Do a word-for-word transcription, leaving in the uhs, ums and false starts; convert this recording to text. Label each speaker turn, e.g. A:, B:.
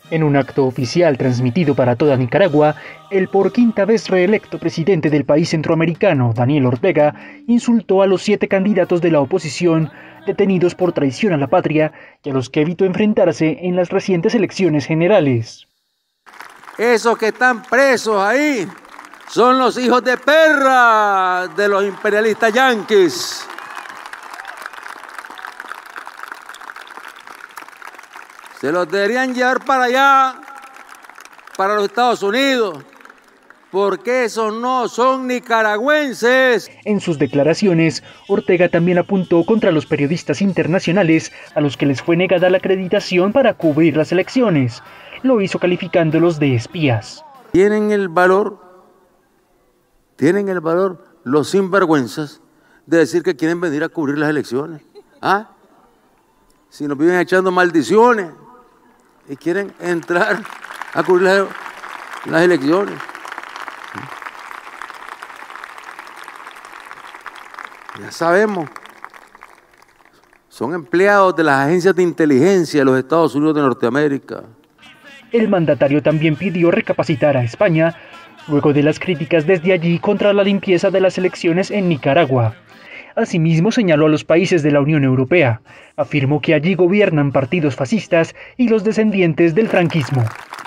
A: En un acto oficial transmitido para toda Nicaragua, el por quinta vez reelecto presidente del país centroamericano, Daniel Ortega, insultó a los siete candidatos de la oposición detenidos por traición a la patria y a los que evitó enfrentarse en las recientes elecciones generales.
B: Esos que están presos ahí son los hijos de perra de los imperialistas yanquis. Se los deberían llevar para allá, para los Estados Unidos, porque esos no son nicaragüenses.
A: En sus declaraciones, Ortega también apuntó contra los periodistas internacionales a los que les fue negada la acreditación para cubrir las elecciones. Lo hizo calificándolos de espías.
B: Tienen el valor, tienen el valor los sinvergüenzas de decir que quieren venir a cubrir las elecciones. ¿Ah? Si nos viven echando maldiciones y quieren entrar a cubrir las, las elecciones. Ya sabemos, son empleados de las agencias de inteligencia de los Estados Unidos de Norteamérica.
A: El mandatario también pidió recapacitar a España luego de las críticas desde allí contra la limpieza de las elecciones en Nicaragua. Asimismo señaló a los países de la Unión Europea. Afirmó que allí gobiernan partidos fascistas y los descendientes del franquismo.